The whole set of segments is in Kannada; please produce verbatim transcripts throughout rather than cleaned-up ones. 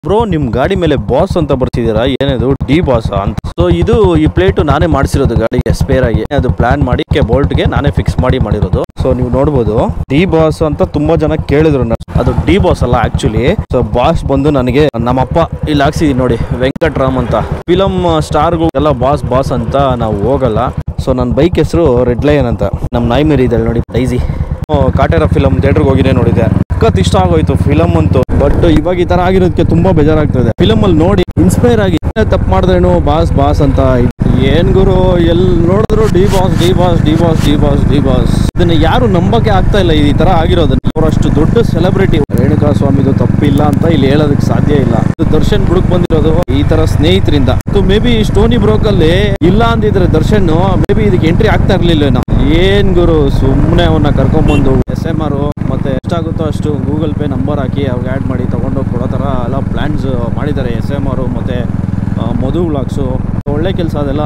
ಬ್ರೋ ನಿಮ್ ಗಾಡಿ ಮೇಲೆ ಬಾಸ್ ಅಂತ ಬರ್ತಿದ್ದೀರಾ, ಏನಿದು ಡಿ ಬಾಸ್ ಅಂತ. ಸೊ ಇದು ಈ ಪ್ಲೇಟ್ ನಾನೇ ಮಾಡಿಸಿರೋದು ಗಾಡಿಗೆ ಸ್ಪೇರ್ ಆಗಿ, ಅದು ಪ್ಲಾನ್ ಮಾಡಿ ಬೋಲ್ಟ್ ಗೆ ನಾನೇ ಫಿಕ್ಸ್ ಮಾಡಿ ಮಾಡಿರೋದು. ಸೊ ನೀವು ನೋಡಬಹುದು ಡಿ ಬಾಸ್ ಅಂತ ತುಂಬಾ ಜನ ಕೇಳಿದ್ರು, ಅದು ಡಿ ಬಾಸ್ ಅಲ್ಲ ಆಕ್ಚುಲಿ. ಸೊ ಬಾಸ್ ಬಂದು ನನಗೆ ನಮ್ಮಪ್ಪ ಇಲ್ಲಿ ಹಾಕ್ಸಿದೀನಿ ನೋಡಿ, ವೆಂಕಟರಾಮ್ ಅಂತ. ಫಿಲಂ ಸ್ಟಾರ್ಗೂ ಎಲ್ಲ ಬಾಸ್ ಬಾಸ್ ಅಂತ ನಾವು ಹೋಗಲ್ಲ. ಸೊ ನನ್ನ ಬೈಕ್ ಹೆಸರು ರೆಡ್ ಲಯನ್ ಅಂತ. ನಮ್ ನಾಯಿ ಮೇರಿ ಇದೆ ನೋಡಿ, ಡೈಸಿ. ಕಾಟೇರ ಫಿಲಂ ಥಿಯೇಟರ್ಗೆ ಹೋಗಿದ್ದೆ, ನೋಡಿದೆ, ಸಖತ್ ಇಷ್ಟ ಆಗೋಯ್ತು ಫಿಲಂ ಅಂತೂ. ಬಟ್ ಇವಾಗ ಈ ತರ ಆಗಿರೋದಕ್ಕೆ ತುಂಬಾ ಬೇಜಾರಾಗ್ತದೆ. ಫಿಲಂ ಅಲ್ಲಿ ನೋಡಿ ಇನ್ಸ್ಪೈರ್ ಆಗಿ ತಪ್ಪು ಮಾಡಿದ್ರೇನು ಬಾಸ್ ಬಾಸ್ ಅಂತ. ಏನ್ ಗುರು, ಎಲ್ ನೋಡಿದ್ರು D boss D boss D boss D boss D boss. ಇದನ್ನ ಯಾರು ನಂಬಕ್ಕೆ ಆಗ್ತಾ ಇಲ್ಲ ಈ ತರ ಆಗಿರೋದನ್ನ. ಅವರಷ್ಟು ದೊಡ್ಡ ಸೆಲೆಬ್ರಿಟಿ ರೇಣುಕಾ ಸ್ವಾಮಿದು ತಪ್ಪಿಲ್ಲ ಅಂತ ಇಲ್ಲಿ ಹೇಳೋದಕ್ಕೆ ಸಾಧ್ಯ ಇಲ್ಲ. ದರ್ಶನ್ ಬುಡಕ್ ಬಂದಿರೋದು ಈ ತರ ಸ್ನೇಹಿತರಿಂದ. ಮೇ ಬಿ ಸ್ಟೋನಿ ಬ್ರೋಕ್ ಅಲ್ಲಿ ಇಲ್ಲ ಅಂದಿದ್ರೆ ದರ್ಶನ್ ಮೇ ಬಿ ಇದಕ್ಕೆ ಎಂಟ್ರಿ ಆಗ್ತಾ ಇರ್ಲಿಲ್ಲ. ಏನ್ ಗುರು, ಸುಮ್ನೆ ಅವನ್ನ ಕರ್ಕೊಂಡ್ಬಂದು ಎಸ್ ಎಂ ಆರ್ ಮತ್ತೆ ಎಷ್ಟಾಗುತ್ತೋ ಅಷ್ಟು ಗೂಗಲ್ ಪೇ ನಂಬರ್ ಹಾಕಿ ಅವ್ರಿಗೆ ಆ್ಯಡ್ ಮಾಡಿ ತಗೊಂಡೋಗಿ ಕೊಡೋ ಥರ ಎಲ್ಲ ಪ್ಲಾನ್ಸ್ ಮಾಡಿದ್ದಾರೆ ಎಸ್ ಎಮ್ ಆರು ಮತ್ತು ಮಧು ವ್ಲಾಗ್ಸು. ಒಳ್ಳೆ ಕೆಲಸ ಅದೆಲ್ಲ.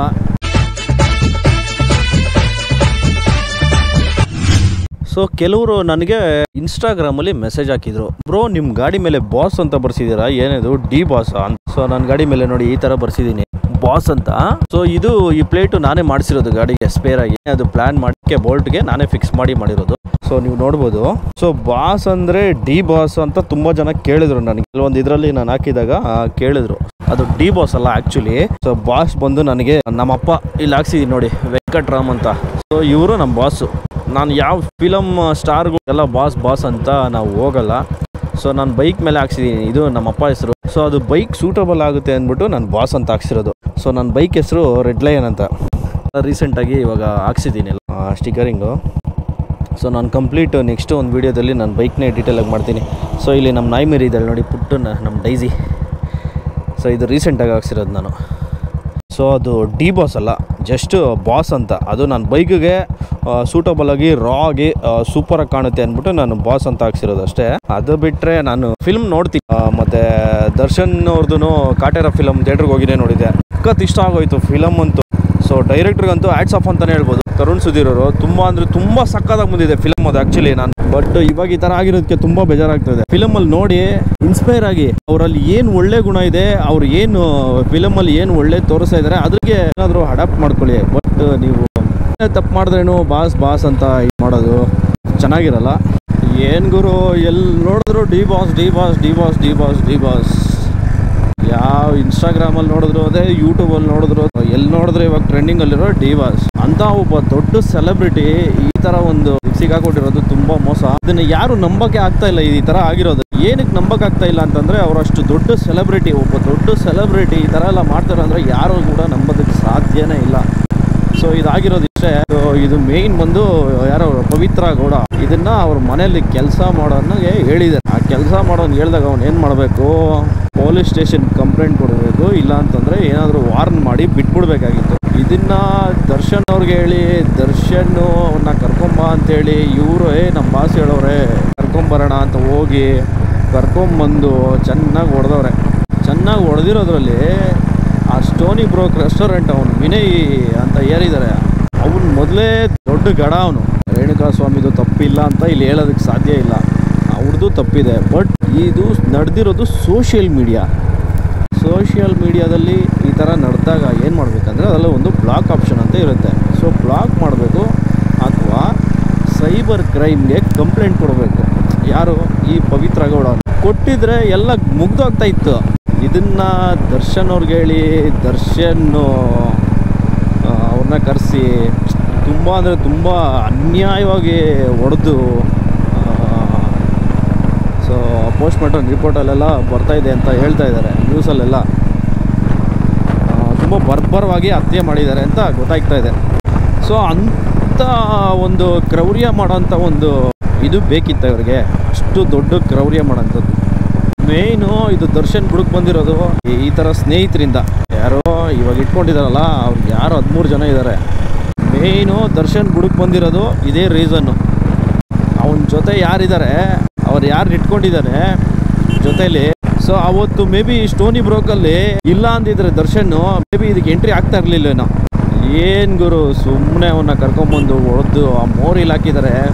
ಸೊ ಕೆಲವರು ನನಗೆ ಇನ್ಸ್ಟಾಗ್ರಾಮಲ್ಲಿ ಮೆಸೇಜ್ ಹಾಕಿದ್ರು, ಬ್ರೋ ನಿಮ್ಮ ಗಾಡಿ ಮೇಲೆ ಬಾಸ್ ಅಂತ ಬರ್ಸಿದ್ದೀರಾ, ಏನಿದು ಡಿ ಬಾಸ್ ಅಂತ. ಸೊ ನನ್ನ ಗಾಡಿ ಮೇಲೆ ನೋಡಿ ಈ ಥರ ಬರ್ಸಿದ್ದೀನಿ ಬಾಸ್ ಅಂತ. ಸೊ ಇದು ಈ ಪ್ಲೇಟು ನಾನೇ ಮಾಡಿಸಿರೋದು ಗಾಡಿಗೆ ಸ್ಪೇರ್ ಆಗಿ, ಅದು ಪ್ಲಾನ್ ಮಾಡಿ ಬೋಲ್ಟ್ಗೆ ನಾನೇ ಫಿಕ್ಸ್ ಮಾಡಿ ಮಾಡಿರೋದು. ಸೊ ನೀವು ನೋಡ್ಬೋದು. ಸೊ ಬಾಸ್ ಅಂದ್ರೆ ಡಿ ಬಾಸ್ ಅಂತ ತುಂಬಾ ಜನ ಕೇಳಿದ್ರು ನನಗೆ. ಕೆಲವೊಂದು ಇದರಲ್ಲಿ ನಾನು ಹಾಕಿದಾಗ ಕೇಳಿದ್ರು, ಅದು ಡಿ ಬಾಸ್ ಅಲ್ಲ ಆಕ್ಚುಲಿ. ಸೊ ಬಾಸ್ ಬಂದು ನನಗೆ ನಮ್ಮಪ್ಪ ಇಲ್ಲಿ ಹಾಕ್ಸಿದೀನಿ ನೋಡಿ, ವೆಂಕಟರಾಮ್ ಅಂತ. ಸೊ ಇವರು ನಮ್ಮ ಬಾಸು. ನಾನು ಯಾವ ಫಿಲಂ ಸ್ಟಾರ್ಗೂ ಎಲ್ಲ ಬಾಸ್ ಬಾಸ್ ಅಂತ ನಾವು ಹೋಗಲ್ಲ. ಸೊ ನಾನು ಬೈಕ್ ಮೇಲೆ ಹಾಕ್ಸಿದೀನಿ, ಇದು ನಮ್ಮಪ್ಪ ಹೆಸರು. ಸೊ ಅದು ಬೈಕ್ ಸೂಟಬಲ್ ಆಗುತ್ತೆ ಅಂದ್ಬಿಟ್ಟು ನಾನು ಬಾಸ್ ಅಂತ ಹಾಕ್ಸಿರೋದು. ಸೊ ನನ್ನ ಬೈಕ್ ಹೆಸರು ರೆಡ್ ಲಯನ್ ಅಂತ. ರೀಸೆಂಟಾಗಿ ಇವಾಗ ಹಾಕ್ಸಿದ್ದೀನಿ ಸ್ಟಿಕರಿಂಗು. ಸೊ ನಾನು ಕಂಪ್ಲೀಟ್ ನೆಕ್ಸ್ಟ್ ಒಂದು ವೀಡಿಯೋದಲ್ಲಿ ನಾನು ಬೈಕ್ನೇ ಡೀಟೇಲಾಗಿ ಮಾಡ್ತೀನಿ. ಸೊ ಇಲ್ಲಿ ನಮ್ಮ ನಾಯಿ ಮೇರಿ ಇದ್ದಾಳೆ ನೋಡಿ, ಪುಟ್ಟನ ನಮ್ಮ ಡೈಸಿ. ಸೊ ಇದು ರೀಸೆಂಟಾಗಿ ಹಾಕ್ಸಿರೋದು ನಾನು. ಸೊ ಅದು ಡಿ ಬಾಸ್ ಅಲ್ಲ, ಜಸ್ಟ್ ಬಾಸ್ ಅಂತ. ಅದು ನನ್ನ ಬೈಕಿಗೆ ಸೂಟಬಲ್ ಆಗಿ ರಾ ಆಗಿ ಸೂಪರಾಗಿ ಕಾಣುತ್ತೆ ಅಂದ್ಬಿಟ್ಟು ನಾನು ಬಾಸ್ ಅಂತ ಹಾಕ್ಸಿರೋದು ಅಷ್ಟೇ. ಅದು ಬಿಟ್ಟರೆ ನಾನು ಫಿಲ್ಮ್ ನೋಡ್ತೀನಿ. ಮತ್ತು ದರ್ಶನ್ ಅವ್ರದ್ದು ಕಾಟೇರ ಫಿಲಂ ಥಿಯೇಟ್ರಿಗೆ ಹೋಗಿದ್ದೆ, ನೋಡಿದೆ, ಸಖತ್ ಇಷ್ಟ ಆಗೋಯ್ತು ಫಿಲಮ್ ಅಂತೂ. ಸೊ ಡೈರೆಕ್ಟ್ರಿಗಂತೂ ಹ್ಯಾಟ್ಸ್ ಆಫ್ ಅಂತಲೇ ಹೇಳ್ಬೋದು. ತರುಣ್ ಸುಧೀರ್ ಅವರು ತುಂಬ ಅಂದರೆ ತುಂಬ ಸಕ್ಕತ್ತಾಗಿ ಬಂದಿದೆ ಫಿಲಮ್ ಅದು ಆ್ಯಕ್ಚುಲಿ. ನಾನು ಬಟ್ ಇವಾಗ ಈ ಥರ ಆಗಿರೋದಕ್ಕೆ ತುಂಬ ಬೇಜಾರಾಗ್ತದೆ. ಫಿಲಮಲ್ಲಿ ನೋಡಿ ಇನ್ಸ್ಪೈರ್ ಆಗಿ ಅವರಲ್ಲಿ ಏನು ಒಳ್ಳೆ ಗುಣ ಇದೆ, ಅವ್ರು ಏನು ಫಿಲಮಲ್ಲಿ ಏನು ಒಳ್ಳೆ ತೋರಿಸ್ತಾ ಇದ್ದಾರೆ, ಅದಕ್ಕೆ ಏನಾದರೂ ಅಡಾಪ್ಟ್ ಮಾಡ್ಕೊಳ್ಳಿ. ಬಟ್ ನೀವು ತಪ್ಪು ಮಾಡಿದ್ರೇನು ಬಾಸ್ ಬಾಸ್ ಅಂತ ಇದು ಮಾಡೋದು ಚೆನ್ನಾಗಿರಲ್ಲ. ಏನು ಗುರು, ಎಲ್ಲಿ ನೋಡಿದ್ರು D boss D boss D boss D boss D boss. ಯಾವ ಇನ್ಸ್ಟಾಗ್ರಾಮಲ್ಲಿ ನೋಡಿದ್ರು ಅದೇ, ಯೂಟ್ಯೂಬಲ್ಲಿ ನೋಡಿದ್ರು, ಎಲ್ಲಿ ನೋಡಿದ್ರೆ ಇವಾಗ ಟ್ರೆಂಡಿಂಗಲ್ಲಿರೋ ಡಿ ಬಾಸ್ ಅಂತ ಒಬ್ಬ ದೊಡ್ಡ ಸೆಲೆಬ್ರಿಟಿ ಈ ಥರ ಒಂದು ಸಿಗಾಕೊಂಡಿರೋದು ತುಂಬ ಮೋಸ. ಇದನ್ನ ಯಾರು ನಂಬಕ್ಕೆ ಆಗ್ತಾ ಇಲ್ಲ ಈ ಥರ ಆಗಿರೋದು. ಏನಕ್ಕೆ ನಂಬಕ್ಕೆ ಆಗ್ತಾ ಇಲ್ಲ ಅಂತಂದರೆ, ಅವರಷ್ಟು ದೊಡ್ಡ ಸೆಲೆಬ್ರಿಟಿ, ಒಬ್ಬ ದೊಡ್ಡ ಸೆಲೆಬ್ರಿಟಿ ಈ ಥರ ಎಲ್ಲ ಮಾಡ್ತಾರೆ ಅಂದರೆ ಯಾರು ಕೂಡ ನಂಬೋದಕ್ಕೆ ಸಾಧ್ಯನೇ ಇಲ್ಲ. ಸೊ ಇದಾಗಿರೋದು ಇಷ್ಟೇ. ಇದು ಮೇಯ್ನ್ ಬಂದು ಯಾರೋ ಪವಿತ್ರ ಗೌಡ ಇದನ್ನ ಅವ್ರ ಮನೆಯಲ್ಲಿ ಕೆಲಸ ಮಾಡೋನಿಗೆ ಹೇಳಿದ್ದಾರೆ. ಆ ಕೆಲಸ ಮಾಡೋನ್ ಹೇಳಿದಾಗ ಅವ್ನು ಏನು ಮಾಡಬೇಕು, ಪೊಲೀಸ್ ಸ್ಟೇಷನ್ ಕಂಪ್ಲೇಂಟ್ ಕೊಡಬೇಕು, ಇಲ್ಲ ಅಂತಂದರೆ ಏನಾದರೂ ವಾರ್ನ್ ಮಾಡಿ ಬಿಟ್ಬಿಡ್ಬೇಕಾಗಿತ್ತು. ಇದನ್ನ ದರ್ಶನ್ ಅವ್ರಿಗೆ ಹೇಳಿ, ದರ್ಶನ್ ಅವ್ರನ್ನ ಕರ್ಕೊಂಬ ಅಂತೇಳಿ ಇವರು ಏ ನಮ್ಮ ಬಾಸ್ ಹೇಳೋರೆ ಕರ್ಕೊಂಬರೋಣ ಅಂತ ಹೋಗಿ ಕರ್ಕೊಂಬಂದು ಚೆನ್ನಾಗಿ ಹೊಡೆದವ್ರೆ. ಚೆನ್ನಾಗಿ ಹೊಡೆದಿರೋದ್ರಲ್ಲಿ ಆ ಸ್ಟೋನಿ ಬ್ರೋಕ್ ರೆಸ್ಟೋರೆಂಟ್ ಅವನು ವಿನಯ್ ಅಂತ ಏರಿದ್ದಾರೆ, ಅವನು ಮೊದಲೇ ದೊಡ್ಡ ಗಡ. ಅವನು ರೇಣುಕಾ ಸ್ವಾಮಿದು ತಪ್ಪಿಲ್ಲ ಅಂತ ಇಲ್ಲಿ ಹೇಳೋದಕ್ಕೆ ಸಾಧ್ಯ ಇಲ್ಲ, ಅವ್ರದ್ದು ತಪ್ಪಿದೆ. ಬಟ್ ಇದು ನಡೆದಿರೋದು ಸೋಷಿಯಲ್ ಮೀಡಿಯಾ. ಸೋಷಿಯಲ್ ಮೀಡಿಯಾದಲ್ಲಿ ಈ ಥರ ನಡೆದಾಗ ಏನು ಮಾಡಬೇಕಂದ್ರೆ, ಅದರಲ್ಲಿ ಒಂದು ಬ್ಲಾಕ್ ಆಪ್ಷನ್ ಅಂತ ಇರುತ್ತೆ. ಸೊ ಬ್ಲಾಕ್ ಮಾಡಬೇಕು ಅಥವಾ ಸೈಬರ್ ಕ್ರೈಮ್ಗೆ ಕಂಪ್ಲೇಂಟ್ ಕೊಡಬೇಕು. ಯಾರು, ಈ ಪವಿತ್ರ ಗೌಡ ಕೊಟ್ಟಿದ್ರೆ ಎಲ್ಲ ಮುಗ್ದೋಗ್ತಾ ಇತ್ತು. ಇದನ್ನ ದರ್ಶನ್ ಅವ್ರಿಗೆ ಹೇಳಿ, ದರ್ಶನ್ ಅವ್ರನ್ನ ಕರೆಸಿ ತುಂಬ ಅಂದರೆ ತುಂಬ ಅನ್ಯಾಯವಾಗಿ ಹೊಡೆದು, ಸೊ ಪೋಸ್ಟ್ ಮಾರ್ಟಮ್ ರಿಪೋರ್ಟಲ್ಲೆಲ್ಲ ಬರ್ತಾಯಿದೆ ಅಂತ ಹೇಳ್ತಾ ಇದ್ದಾರೆ ನ್ಯೂಸಲ್ಲೆಲ್ಲ. ತುಂಬ ಬರ್ಬರವಾಗಿ ಹತ್ಯೆ ಮಾಡಿದ್ದಾರೆ ಅಂತ ಗೊತ್ತಾಗ್ತಾ ಇದೆ. ಸೊ ಅಂಥ ಒಂದು ಕ್ರೌರ್ಯ ಮಾಡೋಂಥ ಒಂದು ಇದು ಬೇಕಿತ್ತು ಇವ್ರಿಗೆ, ಅಷ್ಟು ದೊಡ್ಡ ಕ್ರೌರ್ಯ ಮಾಡೋಂಥದ್ದು. ಮೇಯ್ನು ಇದು ದರ್ಶನ್ ಬುಡಕ್ ಬಂದಿರೋದು ಈ ಥರ ಸ್ನೇಹಿತರಿಂದ. ಯಾರೋ ಇವಾಗ ಇಟ್ಕೊಂಡಿದ್ದಾರಲ್ಲ ಅವ್ರಿಗೆ ಯಾರು ಹದಿಮೂರು ಜನ ಇದ್ದಾರೆ. ಮೇಯ್ನು ದರ್ಶನ್ ಬುಡಕ್ ಬಂದಿರೋದು ಇದೇ ರೀಸನ್ನು. ಅವನ ಜೊತೆ ಯಾರಿದ್ದಾರೆ, ಅವ್ರು ಯಾರು ಇಟ್ಕೊಂಡಿದ್ದಾರೆ ಜೊತೆಲಿ. ಸೊ ಅವತ್ತು ಮೇ ಬಿ ಸ್ಟೋನಿ ಬ್ರೋಕಲ್ಲಿ ಇಲ್ಲ ಅಂದಿದ್ರೆ ದರ್ಶನ್ ಮೇ ಬಿ ಇದಕ್ಕೆ ಎಂಟ್ರಿ ಆಗ್ತಾ ಇರಲಿಲ್ಲ. ಏನು ಗುರು, ಸುಮ್ಮನೆ ಅವನ್ನ ಕರ್ಕೊಂಬಂದು ಹೊಡೆದು ಆ ಮೋರಿಲಿ ಹಾಕಿದ್ದಾರೆ.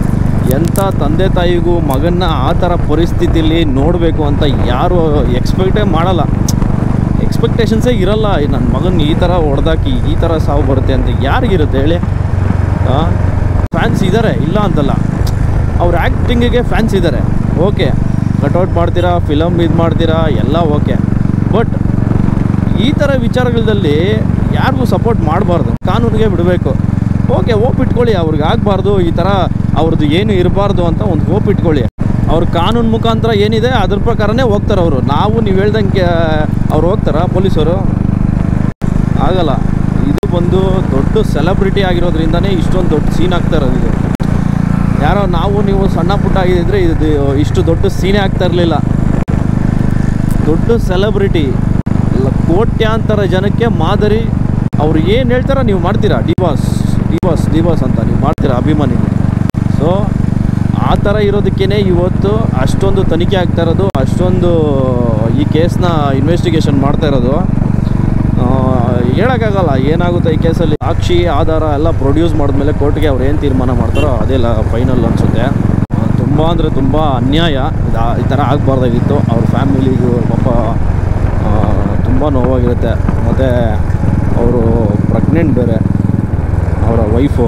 ಎಂಥ ತಂದೆ ತಾಯಿಗೂ ಮಗನ್ನ ಆ ಥರ ಪರಿಸ್ಥಿತಿಯಲ್ಲಿ ನೋಡಬೇಕು ಅಂತ ಯಾರು ಎಕ್ಸ್ಪೆಕ್ಟೇ ಮಾಡಲ್ಲ. ಎಕ್ಸ್ಪೆಕ್ಟೇಷನ್ಸೇ ಇರಲ್ಲ. ನನ್ನ ಮಗನ ಈ ಥರ ಹೊಡೆದಾಕಿ ಈ ಥರ ಸಾವು ಬರುತ್ತೆ ಅಂತ ಯಾರಿಗಿರುತ್ತೆ ಹೇಳಿ? ಫ್ಯಾನ್ಸ್ ಇದ್ದಾರೆ, ಇಲ್ಲ ಅಂತಲ್ಲ. ಅವ್ರ ಆ್ಯಕ್ಟಿಂಗಿಗೆ ಫ್ಯಾನ್ಸ್ ಇದ್ದಾರೆ, ಓಕೆ. ಕಟ್ಔಟ್ ಮಾಡ್ತೀರಾ, ಫಿಲಮ್ ಇದು ಮಾಡ್ತೀರಾ, ಎಲ್ಲ ಓಕೆ. ಬಟ್ ಈ ಥರ ವಿಚಾರಗಳಲ್ಲಿ ಯಾರಿಗೂ ಸಪೋರ್ಟ್ ಮಾಡಬಾರ್ದು, ಕಾನೂನಿಗೆ ಬಿಡಬೇಕು. ಓಕೆ, ಹೋಪ್ ಇಟ್ಕೊಳ್ಳಿ, ಅವ್ರಿಗೆ ಆಗಬಾರ್ದು ಈ ಥರ, ಅವ್ರದ್ದು ಏನು ಇರಬಾರ್ದು ಅಂತ ಒಂದು ಹೋಪ್ ಇಟ್ಕೊಳ್ಳಿ. ಅವ್ರ ಕಾನೂನು ಮುಖಾಂತರ ಏನಿದೆ ಅದ್ರ ಪ್ರಕಾರನೇ ಹೋಗ್ತಾರೆ ಅವರು. ನಾವು ನೀವು ಹೇಳ್ದಂಗೆ ಅವ್ರು ಹೋಗ್ತಾರ ಪೊಲೀಸರು? ಆಗಲ್ಲ. ಇದು ಬಂದು ದೊಡ್ಡ ಸೆಲೆಬ್ರಿಟಿ ಆಗಿರೋದ್ರಿಂದನೇ ಇಷ್ಟೊಂದು ದೊಡ್ಡ ಸೀನ್ ಆಗ್ತಾ ಇರೋದು. ಇದು ಯಾರೋ ನಾವು ನೀವು ಸಣ್ಣ ಪುಟ್ಟ ಆಗಿದ್ದರೆ ಇದು ಇಷ್ಟು ದೊಡ್ಡ ಸೀನೇ ಆಗ್ತಾ ಇರಲಿಲ್ಲ. ದೊಡ್ಡ ಸೆಲೆಬ್ರಿಟಿ, ಕೋಟ್ಯಾಂತರ ಜನಕ್ಕೆ ಮಾದರಿ. ಅವ್ರು ಏನು ಹೇಳ್ತಾರ ನೀವು ಮಾಡ್ತೀರಾ, D boss D boss D boss ಅಂತ ನೀವು ಮಾಡ್ತೀರಾ ಅಭಿಮಾನಿಗಳು. ಸೊ ಆ ಥರ ಇರೋದಕ್ಕೇ ಇವತ್ತು ಅಷ್ಟೊಂದು ತನಿಖೆ ಆಗ್ತಾ ಇರೋದು, ಅಷ್ಟೊಂದು ಈ ಕೇಸ್ನ ಇನ್ವೆಸ್ಟಿಗೇಷನ್ ಮಾಡ್ತಾ ಇರೋದು. ಹೇಳೋಕ್ಕಾಗಲ್ಲ ಏನಾಗುತ್ತೆ ಈ ಕೇಸಲ್ಲಿ. ಸಾಕ್ಷಿ ಆಧಾರ ಎಲ್ಲ ಪ್ರೊಡ್ಯೂಸ್ ಮಾಡಿದ್ಮೇಲೆ ಕೋರ್ಟ್ಗೆ ಅವ್ರು ಏನು ತೀರ್ಮಾನ ಮಾಡ್ತಾರೋ ಅದೆಲ್ಲ ಫೈನಲ್ ಅನಿಸುತ್ತೆ. ತುಂಬ ಅಂದರೆ ತುಂಬ ಅನ್ಯಾಯ. ಈ ಥರ ಆಗಬಾರ್ದಾಗಿತ್ತು. ಅವ್ರ ಫ್ಯಾಮಿಲಿಗೂ ಪಾಪ ತುಂಬ ನೋವಾಗಿರುತ್ತೆ. ಮತ್ತು ಅವರು ಪ್ರೆಗ್ನೆಂಟ್ ಬೇರೆ, ಅವರ ವೈಫು.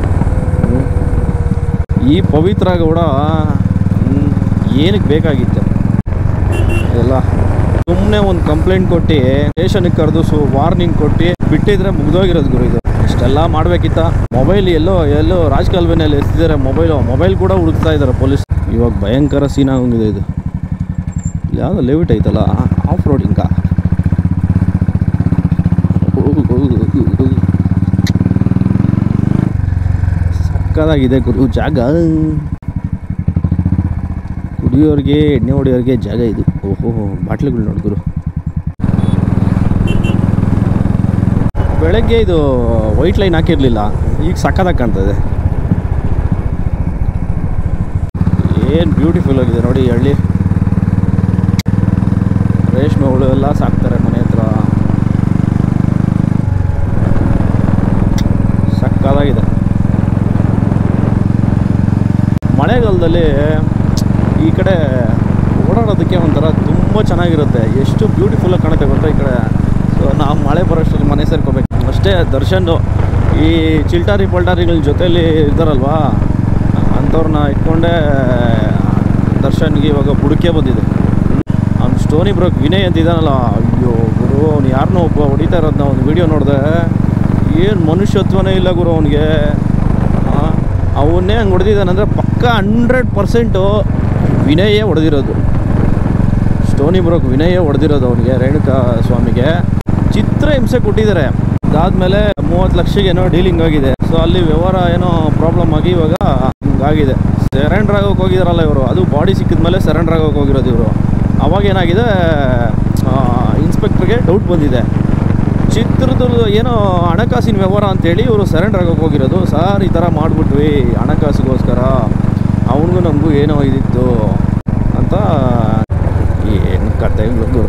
ಈ ಪವಿತ್ರ ಗೌಡ ಏನಕ್ಕೆ ಬೇಕಾಗಿತ್ತು ಎಲ್ಲ? ಸುಮ್ಮನೆ ಒಂದು ಕಂಪ್ಲೇಂಟ್ ಕೊಟ್ಟು ಸ್ಟೇಷನ್ಗೆ ಕರೆದು ಸು ವಾರ್ನಿಂಗ್ ಕೊಟ್ಟು ಬಿಟ್ಟಿದ್ರೆ ಮುಗ್ದೋಗಿರೋದು ಗುರು. ಇದು ಇಷ್ಟೆಲ್ಲ ಮಾಡಬೇಕಿತ್ತ? ಮೊಬೈಲ್ ಎಲ್ಲೋ ಎಲ್ಲೋ ರಾಜಕಾಲುವೆನಲ್ಲಿ ಎಸ್ತಿದ್ದಾರೆ ಮೊಬೈಲು. ಮೊಬೈಲ್ ಕೂಡ ಹುಡುಕ್ತಾ ಇದ್ದಾರೆ ಪೊಲೀಸ್. ಇವಾಗ ಭಯಂಕರ ಸೀನ್ ಆಗೋಗಿದೆ ಇದು. ಯಾವುದೋ ಲೆವಿಟ್ ಐತಲ್ಲ, ಆಫ್ ರೋಡಿಂಗ. ಸಕ್ಕದಾಗಿದೆ ಗುರು ಜಾಗ. ಕುಡಿಯೋರಿಗೆ, ಎಣ್ಣೆ ಹೊಡಿಯೋರಿಗೆ ಜಾಗ ಇದು. ಓಹೋ, ಬಾಟ್ಲಿಗಳು ನೋಡಿ ಗುರು. ಬೆಳಗ್ಗೆ ಇದು ವೈಟ್ ಲೈನ್ ಹಾಕಿರಲಿಲ್ಲ, ಈಗ ಸಕ್ಕದಾಗಿ ಕಾಣ್ತದೆ. ಏನು ಬ್ಯೂಟಿಫುಲ್ ಆಗಿದೆ ನೋಡಿ ಹಳ್ಳಿ. ರೇಷ್ಮೆ ಹುಳು ಎಲ್ಲ ಸಾಕ್ತಾರೆ ಮನೆ ಹತ್ರ. ಸಕ್ಕದಾಗಿದೆ. ಮಳೆಗಾಲದಲ್ಲಿ ಈ ಕಡೆ ಓಡಾಡೋದಕ್ಕೆ ಒಂಥರ ತುಂಬ ಚೆನ್ನಾಗಿರುತ್ತೆ. ಎಷ್ಟು ಬ್ಯೂಟಿಫುಲ್ಲಾಗಿ ಕಾಣುತ್ತೆ ಗೊತ್ತಾ ಈ ಕಡೆ. ಸೊ ನಾವು ಮಳೆ ಬರೋಷ್ಟರಲ್ಲಿ ಮನೆ ಸೇರ್ಕೋಬೇಕು ಅಷ್ಟೇ. ದರ್ಶನ್ ಈ ಚಿಲ್ಟಾರಿ ಪಲ್ಟಾರಿಗಳ ಜೊತೆಯಲ್ಲಿ ಇದ್ದಾರಲ್ವಾ, ಅಂಥವ್ರನ್ನ ಇಟ್ಕೊಂಡೇ ದರ್ಶನ್ಗೆ ಇವಾಗ ಬುಡಕೆ ಬಂದಿದೆ. ಅವ್ನು ಸ್ಟೋನಿ ಬ್ರೋಕ್ ವಿನಯ್ ಅಂತಿದ್ದಾನಲ್ಲ, ಅಯ್ಯೋ ಗುರು, ಅವ್ನು ಯಾರನ್ನೋ ಒಬ್ಬ ಹೊಡಿತಾ ಇರೋದನ್ನ ಒಂದು ವೀಡಿಯೋ ನೋಡಿದೆ. ಏನು ಮನುಷ್ಯತ್ವನೇ ಇಲ್ಲ ಗುರು ಅವನಿಗೆ. ಅವನ್ನೇ ಹಂಗೆ ಹೊಡೆದಿದ್ದಾನಂದರೆ ಪಕ್ಕ ಹಂಡ್ರೆಡ್ ಪರ್ಸೆಂಟು ವಿನಯೇ ಹೊಡೆದಿರೋದು. ಸ್ಟೋನಿ ಬ್ರೋಕ್ ವಿನಯೇ ಹೊಡೆದಿರೋದು ಅವನಿಗೆ, ರೇಣುಕಾ ಸ್ವಾಮಿಗೆ. ಚಿತ್ರ ಹಿಂಸೆ ಕೊಟ್ಟಿದ್ದಾರೆ. ಅದಾದಮೇಲೆ ಮೂವತ್ತು ಲಕ್ಷಕ್ಕೆ ಏನೋ ಡೀಲಿಂಗ್ ಆಗಿದೆ. ಸೊ ಅಲ್ಲಿ ವ್ಯವಹಾರ ಏನೋ ಪ್ರಾಬ್ಲಮ್ ಆಗಿ ಇವಾಗ ಹಿಂಗಾಗಿದೆ. ಸರೆಂಡ್ರ್ ಆಗೋಕೆ ಹೋಗಿದಾರಲ್ಲ ಇವರು, ಅದು ಬಾಡಿ ಸಿಕ್ಕಿದ ಮೇಲೆ ಸರೆಂಡ್ರ್ ಆಗೋಕೆ ಹೋಗಿರೋದು ಇವರು. ಅವಾಗ ಏನಾಗಿದೆ, ಇನ್ಸ್ಪೆಕ್ಟ್ರಿಗೆ ಡೌಟ್ ಬಂದಿದೆ. ಚಿತ್ರದುರ್ಗ ಏನೋ ಹಣಕಾಸಿನ ವ್ಯವಹಾರ ಅಂತೇಳಿ ಇವರು ಸರೆಂಡ್ರ್ ಆಗೋಕೆ ಹೋಗಿರೋದು. ಸರ್ ಈ ಥರ ಮಾಡಿಬಿಟ್ವಿ ಹಣಕಾಸಿಗೋಸ್ಕರ, ಅವನಿಗೂ ನಮಗೂ ಏನೋ ಇದಿತ್ತು ಅಂತ. ಏನು ಕಥೆಗಳು.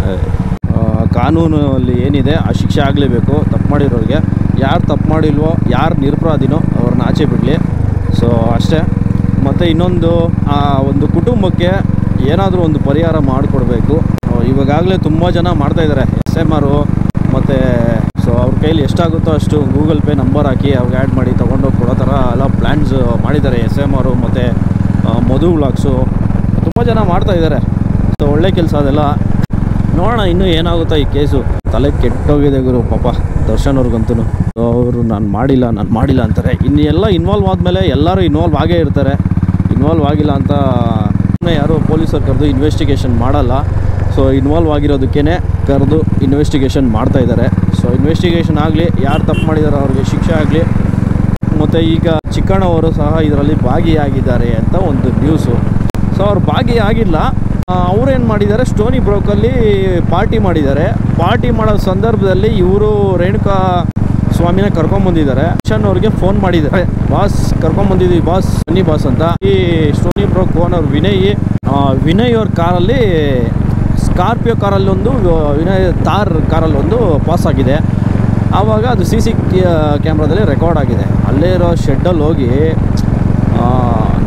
ಕಾನೂನಲ್ಲಿ ಏನಿದೆ ಆ ಶಿಕ್ಷೆ ಆಗಲೇಬೇಕು ತಪ್ಪು ಮಾಡಿರೋರಿಗೆ. ಯಾರು ತಪ್ಪು ಮಾಡಿಲ್ವೋ, ಯಾರು ನಿರಪರಾಧಿನೋ ಅವ್ರನ್ನ ಆಚೆ ಬಿಡಲಿ. ಸೊ ಅಷ್ಟೇ. ಮತ್ತು ಇನ್ನೊಂದು, ಆ ಒಂದು ಕುಟುಂಬಕ್ಕೆ ಏನಾದರೂ ಒಂದು ಪರಿಹಾರ ಮಾಡಿಕೊಡ್ಬೇಕು. ಇವಾಗಲೇ ತುಂಬ ಜನ ಮಾಡ್ತಾಯಿದ್ದಾರೆ. ಎಸ್ ಎಮ್ ಆರು ಮತ್ತು ಸೊ ಅವ್ರ ಕೈಲಿ ಎಷ್ಟಾಗುತ್ತೋ ಅಷ್ಟು ಗೂಗಲ್ ಪೇ ನಂಬರ್ ಹಾಕಿ ಅವ್ರಿಗೆ ಆ್ಯಡ್ ಮಾಡಿ ತೊಗೊಂಡೋಗಿ ಕೊಡೋ ಥರ ಎಲ್ಲ ಪ್ಲ್ಯಾನ್ಸ್ ಮಾಡಿದ್ದಾರೆ ಎಸ್ ಎಮ್ ಆರು ಮತ್ತು ಮಧು ವ್ಲಾಗ್ಸು. ತುಂಬ ಜನ ಮಾಡ್ತಾಯಿದ್ದಾರೆ. ಸೊ ಒಳ್ಳೆ ಕೆಲಸ ಅದೆಲ್ಲ. ನೋಡೋಣ ಇನ್ನೂ ಏನಾಗುತ್ತೋ ಈ ಕೇಸು. ತಲೆ ಕೆಟ್ಟೋಗಿದೆ ಗುರು ಪಾಪ ದರ್ಶನ್ ಅವ್ರಿಗಂತೂ. ಅವರು ನಾನು ಮಾಡಿಲ್ಲ ನಾನು ಮಾಡಿಲ್ಲ ಅಂತಾರೆ. ಇನ್ನು ಎಲ್ಲ ಇನ್ವಾಲ್ವ್ ಆದಮೇಲೆ ಎಲ್ಲರೂ ಇನ್ವಾಲ್ವ್ ಆಗೇ ಇರ್ತಾರೆ. ಇನ್ವಾಲ್ವ್ ಆಗಿಲ್ಲ ಅಂತ ಯಾರು ಪೊಲೀಸರು ಕರೆದು ಇನ್ವೆಸ್ಟಿಗೇಷನ್ ಮಾಡಲ್ಲ. ಸೊ ಇನ್ವಾಲ್ವ್ ಆಗಿರೋದಕ್ಕೇ ಕರೆದು ಇನ್ವೆಸ್ಟಿಗೇಷನ್ ಮಾಡ್ತಾಯಿದ್ದಾರೆ. ಸೊ ಇನ್ವೆಸ್ಟಿಗೇಷನ್ ಆಗಲಿ, ಯಾರು ತಪ್ಪು ಮಾಡಿದಾರೋ ಅವ್ರಿಗೆ ಶಿಕ್ಷೆ ಆಗಲಿ. ಮತ್ತು ಈಗ ಚಿಕ್ಕಣ್ಣವರು ಸಹ ಇದರಲ್ಲಿ ಭಾಗಿಯಾಗಿದ್ದಾರೆ ಅಂತ ಒಂದು ನ್ಯೂಸು. ಸೊ ಅವ್ರು ಭಾಗಿಯಾಗಿಲ್ಲ. ಅವ್ರೇನು ಮಾಡಿದ್ದಾರೆ, ಸ್ಟೋನಿ ಬ್ರೋಕಲ್ಲಿ ಪಾರ್ಟಿ ಮಾಡಿದ್ದಾರೆ. ಪಾರ್ಟಿ ಮಾಡೋ ಸಂದರ್ಭದಲ್ಲಿ ಇವರು ರೇಣುಕಾ ಸ್ವಾಮಿನ ಕರ್ಕೊಂಬಂದಿದ್ದಾರೆ. ದರ್ಶನ್ ಅವ್ರಿಗೆ ಫೋನ್ ಮಾಡಿದ್ದಾರೆ, ಬಾಸ್ ಕರ್ಕೊಂಬಂದಿದ್ವಿ ಬಾಸ್, ಬನ್ನಿ ಬಾಸ್ ಅಂತ. ಈ Stoney brook owner Vinay Vinay ಅವ್ರ ಕಾರಲ್ಲಿ, ಸ್ಕಾರ್ಪಿಯೋ ಕಾರಲ್ಲಿ ಒಂದು, ವಿನಯ್ ತಾರ್ ಕಾರಲ್ಲಿ ಒಂದು ಪಾಸ್ ಆಗಿದೆ. ಆವಾಗ ಅದು ಸಿ ಸಿ ಕ್ಯಾಮ್ರಾದಲ್ಲಿ ರೆಕಾರ್ಡ್ ಆಗಿದೆ. ಅಲ್ಲೇ ಇರೋ ಶೆಡ್ಡಲ್ಲಿ ಹೋಗಿ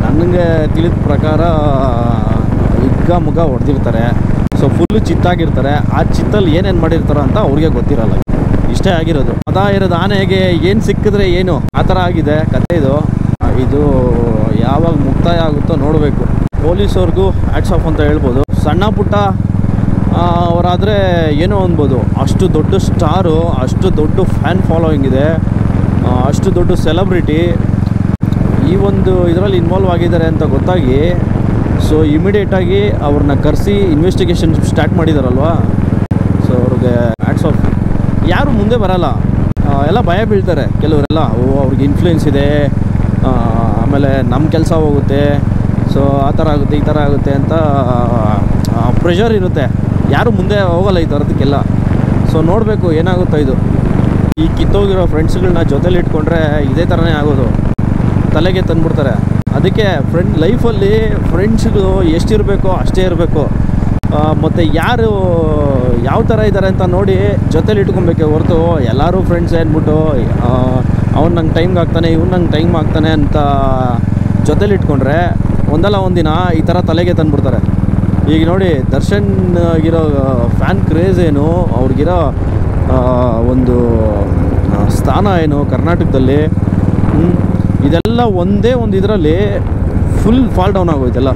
ನನಗೆ ತಿಳಿದ ಪ್ರಕಾರ ಹಿಗ್ಗ ಮುಗ ಹೊಡೆದಿರ್ತಾರೆ. So full ಚಿತ್ತಾಗಿರ್ತಾರೆ. ಆ ಚಿತ್ತಲ್ಲಿ ಏನೇನು ಮಾಡಿರ್ತಾರೋ ಅಂತ ಅವ್ರಿಗೆ ಗೊತ್ತಿರಲ್ಲ. ಇಷ್ಟೇ ಆಗಿರೋದು. ಅದ ಇರೋದು ಆನೆಗೆ ಏನು ಸಿಕ್ಕಿದ್ರೆ ಏನು ಆ ಥರ ಆಗಿದೆ ಕತೆ ಇದು. ಇದು ಯಾವಾಗ ಮುಕ್ತಾಯ ಆಗುತ್ತೋ ನೋಡಬೇಕು. ಪೊಲೀಸವ್ರಿಗೂ ಹ್ಯಾಟ್ಸ್ ಆಫ್ ಅಂತ ಹೇಳ್ಬೋದು. ಸಣ್ಣ ಪುಟ್ಟ ಅವರಾದರೆ ಏನೋ ಅನ್ಬೋದು. ಅಷ್ಟು ದೊಡ್ಡ ಸ್ಟಾರು, ಅಷ್ಟು ದೊಡ್ಡ ಫ್ಯಾನ್ ಫಾಲೋಯಿಂಗ್ ಇದೆ, ಅಷ್ಟು ದೊಡ್ಡ ಸೆಲೆಬ್ರಿಟಿ ಈ ಒಂದು ಇದರಲ್ಲಿ ಇನ್ವಾಲ್ವ್ ಆಗಿದ್ದಾರೆ ಅಂತ ಗೊತ್ತಾಗಿ ಸೊ ಇಮಿಡಿಯೇಟಾಗಿ ಅವ್ರನ್ನ ಕರೆಸಿ ಇನ್ವೆಸ್ಟಿಗೇಷನ್ ಸ್ಟಾರ್ಟ್ ಮಾಡಿದಾರಲ್ವಾ. ಸೊ ಅವ್ರಿಗೆ ಹ್ಯಾಟ್ಸ್ ಆಫ್. ಯಾರು ಮುಂದೆ ಬರಲ್ಲ, ಎಲ್ಲ ಭಯ ಬೀಳ್ತಾರೆ ಕೆಲವರೆಲ್ಲ. ಓ ಅವ್ರಿಗೆ ಇನ್ಫ್ಲೂಯೆನ್ಸ್ ಇದೆ, ಆಮೇಲೆ ನಮ್ಮ ಕೆಲಸ ಹೋಗುತ್ತೆ, ಸೊ ಆ ಥರ ಆಗುತ್ತೆ ಈ ಥರ ಆಗುತ್ತೆ ಅಂತ ಪ್ರೆಷರ್ ಇರುತ್ತೆ. ಯಾರು ಮುಂದೆ ಹೋಗಲ್ಲ ಈ ಥರದಕ್ಕೆಲ್ಲ. ಸೊ ನೋಡಬೇಕು ಏನಾಗುತ್ತೋ ಇದು. ಈ ಕಿತ್ತೋಗಿರೋ ಫ್ರೆಂಡ್ಸ್ಗಳನ್ನ ಜೊತೇಲಿ ಇಟ್ಕೊಂಡ್ರೆ ಇದೇ ಥರನೇ ಆಗೋದು. ತಲೆಗೆ ತಂದುಬಿಡ್ತಾರೆ. ಅದಕ್ಕೆ ಫ್ರೆಂಡ್ ಲೈಫಲ್ಲಿ ಫ್ರೆಂಡ್ಸ್ಗಳು ಎಷ್ಟಿರಬೇಕೋ ಅಷ್ಟೇ ಇರಬೇಕು. ಮತ್ತು ಯಾರು ಯಾವ ಥರ ಇದ್ದಾರೆ ಅಂತ ನೋಡಿ ಜೊತೇಲಿ ಇಟ್ಕೊಬೇಕೆ ಹೊರತು ಎಲ್ಲರೂ ಫ್ರೆಂಡ್ಸ್ ಅಂದ್ಬಿಟ್ಟು ಅವ್ನು ನಂಗೆ ಟೈಮ್ಗೆ ಆಗ್ತಾನೆ ಇವ್ನು ನಂಗೆ ಟೈಮ್ ಆಗ್ತಾನೆ ಅಂತ ಜೊತೇಲಿ ಇಟ್ಕೊಂಡ್ರೆ ಒಂದಲ್ಲ ಒಂದಿನ ಈ ಥರ ತಲೆಗೆ ತಂದುಬಿಡ್ತಾರೆ. ಈಗ ನೋಡಿ ದರ್ಶನ್ ಆಗಿರೋ ಫ್ಯಾನ್ ಕ್ರೇಜ್ ಏನು, ಅವ್ರಿಗಿರೋ ಒಂದು ಸ್ಥಾನ ಏನು ಕರ್ನಾಟಕದಲ್ಲಿ, ಇದೆಲ್ಲ ಒಂದೇ ಒಂದು ಇದರಲ್ಲಿ ಫುಲ್ ಫಾಲ್ ಡೌನ್ ಆಗೋಯ್ತಲ್ಲ.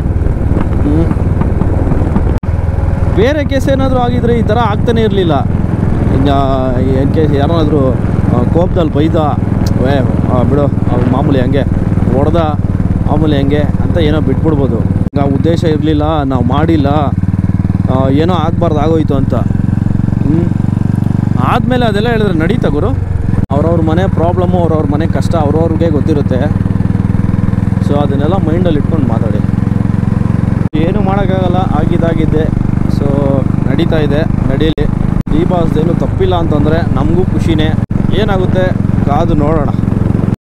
ಬೇರೆ ಕೇಸ್ ಏನಾದರೂ ಆಗಿದ್ರೆ ಈ ಥರ ಆಗ್ತಾನೆ ಇರಲಿಲ್ಲ. ಏನು ಕೇಸ್ ಯಾರಾದರೂ ಕೋಪದಲ್ಲಿ ಬೈದ ವೇ ಬಿಡು ಅವ್ರು ಮಾಮೂಲಿ ಹಂಗೆ ಹೊಡೆದ ಮಾಮೂಲಿ ಹಂಗೆ ಅಂತ ಏನೋ ಬಿಟ್ಬಿಡ್ಬೋದು. ಆ ಉದ್ದೇಶ ಇರಲಿಲ್ಲ, ನಾವು ಮಾಡಿಲ್ಲ, ಏನೋ ಆಗಬಾರ್ದು ಆಗೋಯ್ತು ಅಂತ. ಹ್ಞೂ ಆದಮೇಲೆ ಅದೆಲ್ಲ ಹೇಳಿದ್ರೆ ನಡೀತಾ ಗುರು. ಅವ್ರವ್ರ ಮನೆ ಪ್ರಾಬ್ಲಮ್ಮು, ಅವ್ರವ್ರ ಮನೆ ಕಷ್ಟ ಅವ್ರವ್ರಿಗೆ ಗೊತ್ತಿರುತ್ತೆ. ಸೊ ಅದನ್ನೆಲ್ಲ ಮೈಂಡಲ್ಲಿ ಇಟ್ಕೊಂಡು ಮಾತಾಡಿ. ಏನು ಮಾಡೋಕ್ಕಾಗಲ್ಲ, ಆಗಿದ್ದಾಗಿದ್ದೆ. ಸೊ ನಡೀತಾ ಇದೆ, ನಡೀಲಿ. ಡಿ ಬಾಸ್ದೇನು ತಪ್ಪಿಲ್ಲ ಅಂತಂದರೆ ನಮಗೂ ಖುಷಿನೇ. ಏನಾಗುತ್ತೆ ಕಾದು ನೋಡೋಣ.